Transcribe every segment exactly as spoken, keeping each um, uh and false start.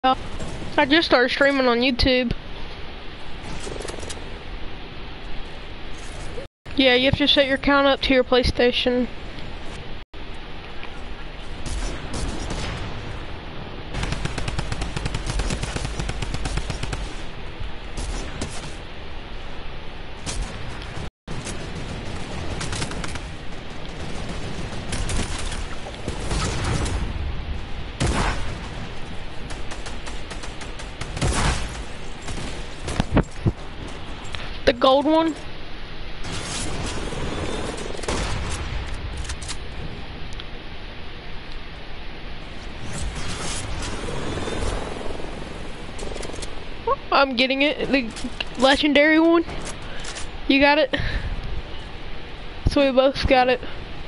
I just started streaming on YouTube. Yeah, you have to set your count up to your PlayStation. The gold one? I'm getting it. The legendary one. You got it? So we both got it.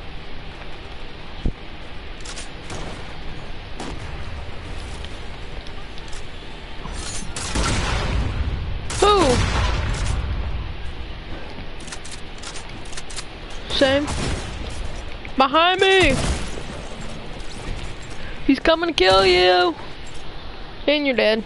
Who? Same. Behind me! He's coming to kill you! And you're dead.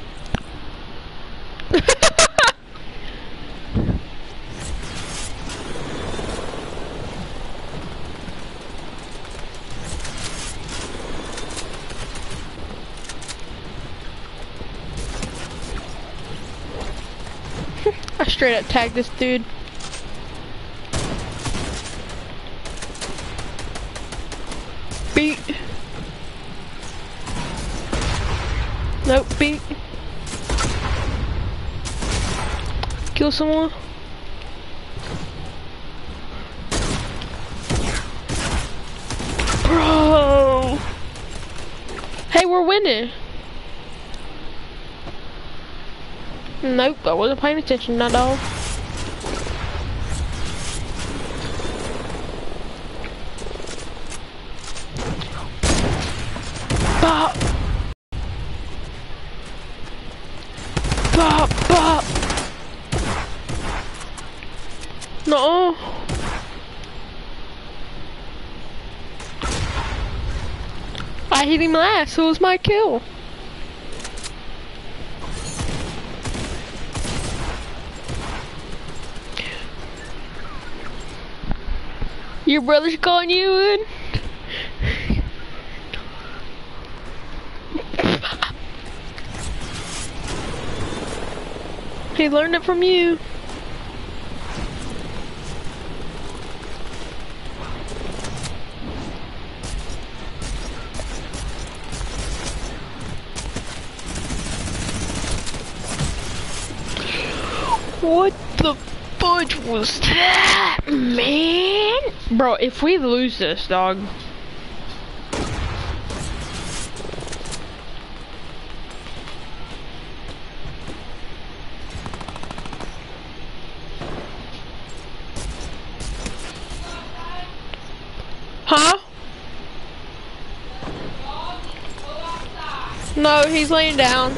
I straight up tagged this dude. Beat. Nope, beat. Kill someone. Bro. Hey, we're winning. Nope, I wasn't paying attention, not all. Bop. Bop, bop. No. I hit him last, so it was my kill. Your brother's calling you in? He learned it from you. What the fudge was that, man? Bro, if we lose this, dog. Huh? No, he's laying down.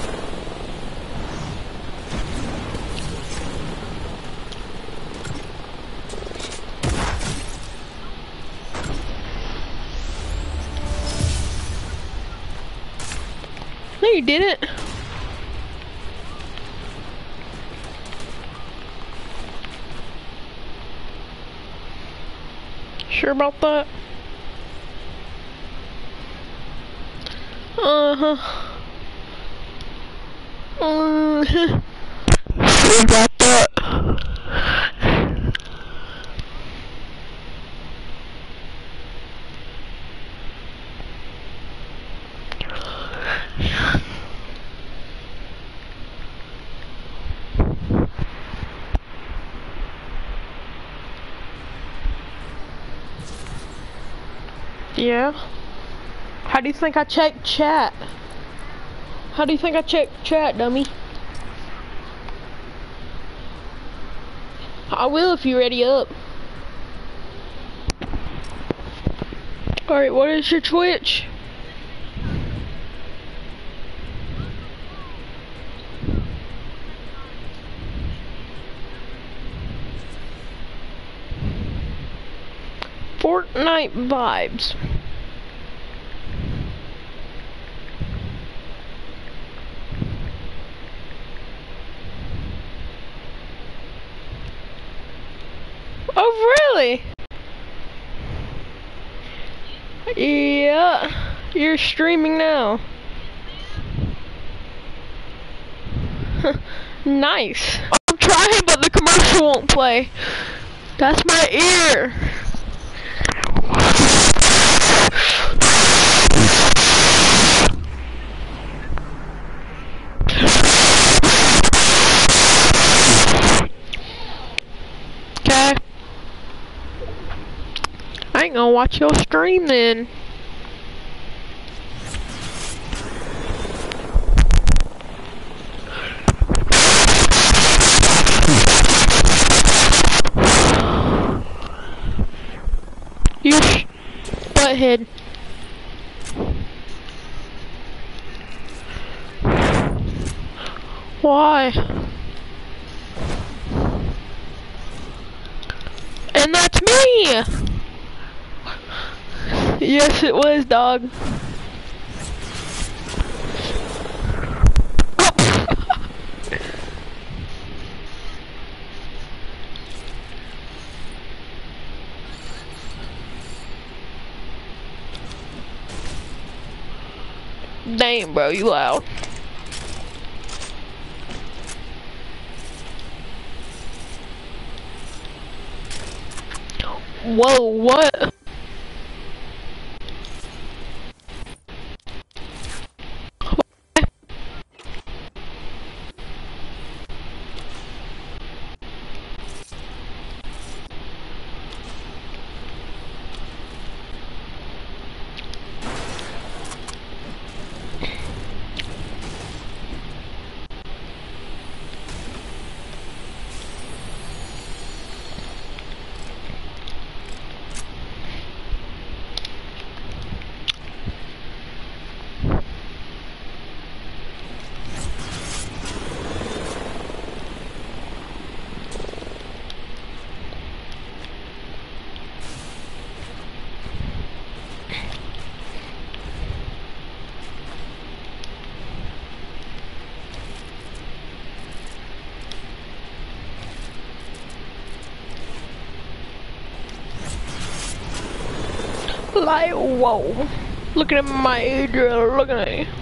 No, you didn't. Sure about that? Uh-huh. Uh-huh. Sure about that? Yeah. How do you think I check chat? How do you think I check chat, dummy? I will if you ready up. Alright, what is your Twitch? Fortnite vibes. Really? Yeah, you're streaming now. Nice. I'm trying, but the commercial won't play. That's my ear. Okay. I ain't gonna watch your stream then. You sh butthead. Why? And that's me! Yes, it was, dog. Damn, bro, you loud. Whoa, what? Like, whoa. Looking at my Adriel, looking at me.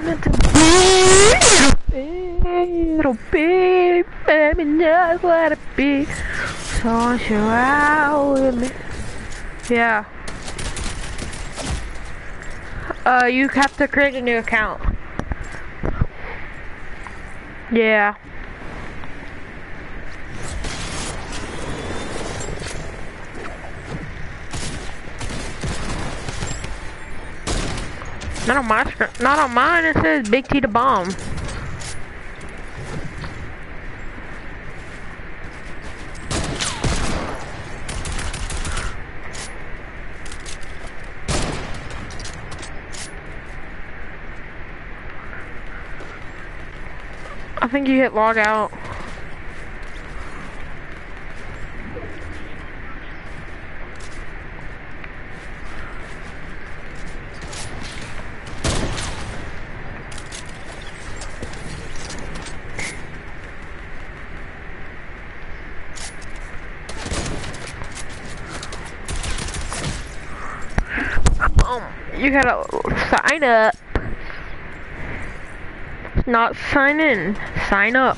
meant to be. It'll be, baby, just let it be. So you out with me. Yeah. Uh, you have to create a new account. Yeah. Not on my screen. Not on mine. It says Big T the Bomb. I think you hit log out. Um, you gotta sign up. Not sign in, sign up.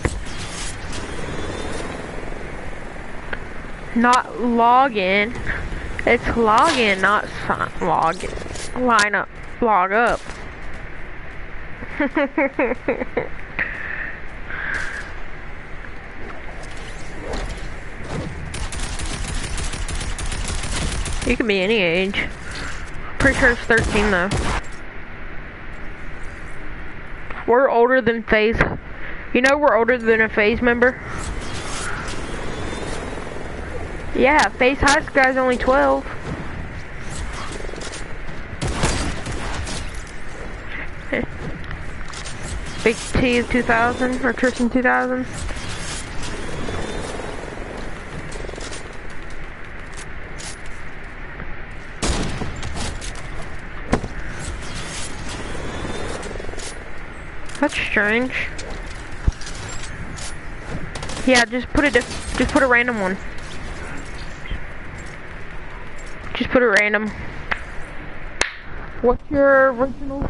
Not log in. It's log in, not sign, log in. Line up, log up. You can be any age. Pretty sure it's thirteen though. We're older than FaZe. You know we're older than a FaZe member? Yeah, FaZe High School guy's only twelve. Big T is two thousand, or Tristan two thousand. That's strange. Yeah, just put a diff just put a random one. Just put a random. What's your original?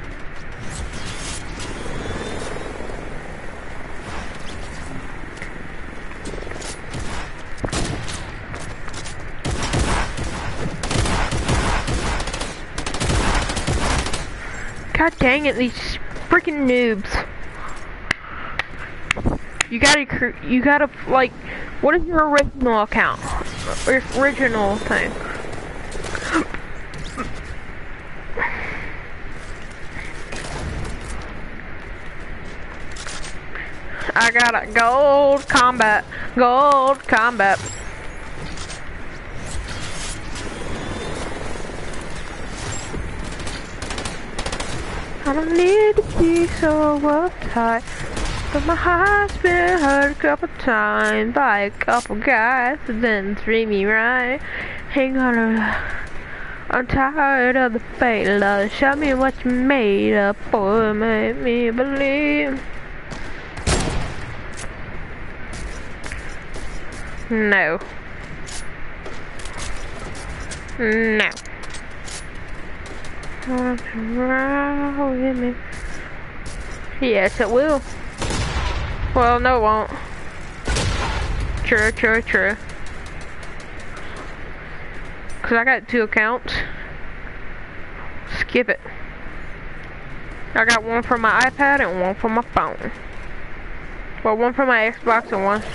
God dang it, these freaking noobs. You gotta, you gotta, like, what is your original account? Or original thing? I got a gold combat, gold combat. I don't need to be so uptight, but my heart's been hurt a couple times by a couple guys that didn't treat me right. Ain't gonna, I'm tired of the fake love. Show me what you made up for, make me believe. No. No. With me. Yes, it will. Well, no, it won't. True, true, true. Cause I got two accounts. Skip it. I got one for my iPad and one for my phone. Well, one for my Xbox and one.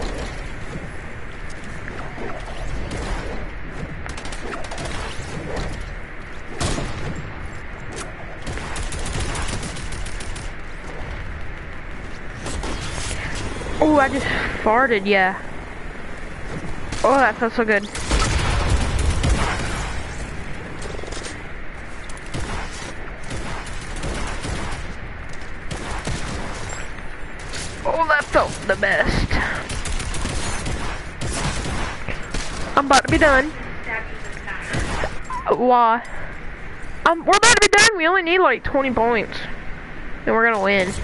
Oh, I just farted, yeah. Oh, that felt so good. Oh, that felt the best. I'm about to be done. Why? Um, we're about to be done. We only need like twenty points. And we're gonna win.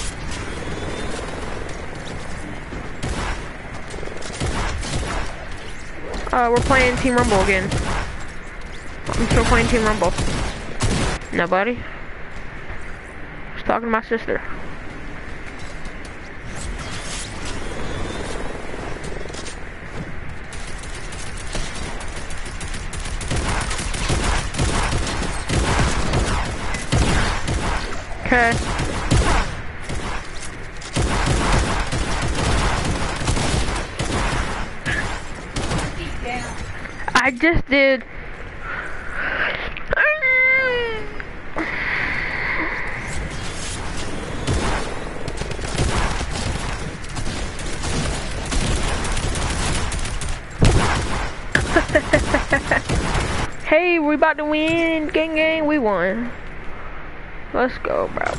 Uh, we're playing Team Rumble again. I'm still playing Team Rumble. Nobody? Talking to my sister. Okay. I just did. Hey, we about to win. Gang gang, we won. Let's go, bro.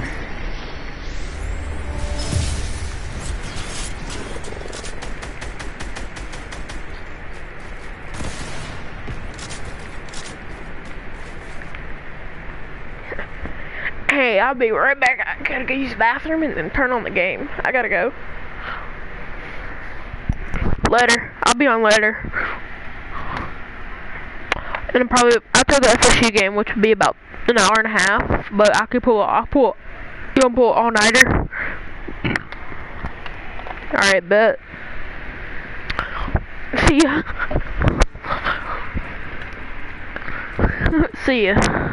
Hey, I'll be right back. I gotta go use the bathroom and then turn on the game. I gotta go. Later. I'll be on later. And I'm probably after the F S U game, which would be about an hour and a half. But I could pull. I'll pull. You wanna pull all nighter? All right, bet. See ya. See ya.